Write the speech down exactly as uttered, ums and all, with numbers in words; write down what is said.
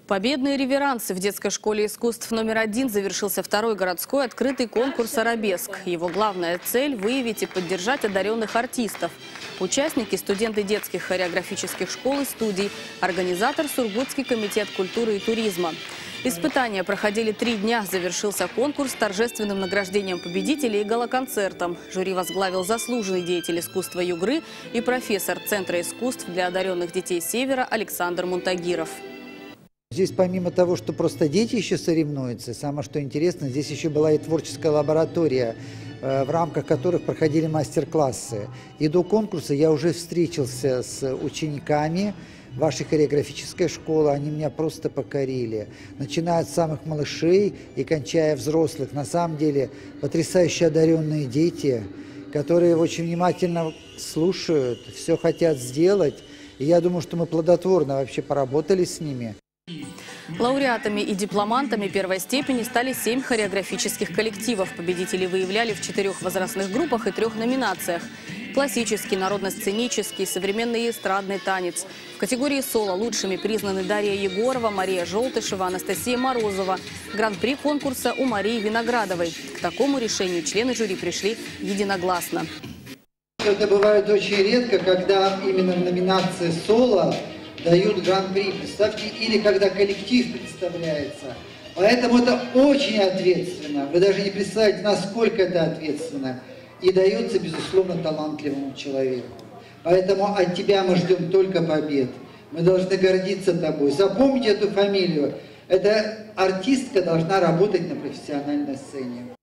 Победные реверансы в детской школе искусств номер один завершился второй городской открытый конкурс «Арабеск». Его главная цель – выявить и поддержать одаренных артистов. Участники – студенты детских хореографических школ и студий, организатор – Сургутский комитет культуры и туризма. Испытания проходили три дня. Завершился конкурс торжественным награждением победителей и галоконцертом. Жюри возглавил заслуженный деятель искусства Югры и профессор Центра искусств для одаренных детей Севера Александр Мунтагиров. Здесь помимо того, что просто дети еще соревнуются, самое что интересно, здесь еще была и творческая лаборатория, в рамках которых проходили мастер-классы. И до конкурса я уже встретился с учениками вашей хореографической школы, они меня просто покорили. Начиная от самых малышей и кончая взрослых. На самом деле потрясающе одаренные дети, которые очень внимательно слушают, все хотят сделать. И я думаю, что мы плодотворно вообще поработали с ними. Лауреатами и дипломантами первой степени стали семь хореографических коллективов. Победителей выявляли в четырех возрастных группах и трех номинациях. Классический, народно-сценический, современный и эстрадный танец. В категории соло лучшими признаны Дарья Егорова, Мария Желтышева, Анастасия Морозова. Гран-при конкурса у Марии Виноградовой. К такому решению члены жюри пришли единогласно. Это бывает очень редко, когда именно в номинации соло дают гран-при, представьте, или когда коллектив представляется. Поэтому это очень ответственно. Вы даже не представляете, насколько это ответственно. И дается, безусловно, талантливому человеку. Поэтому от тебя мы ждем только побед. Мы должны гордиться тобой. Запомните эту фамилию. Эта артистка должна работать на профессиональной сцене.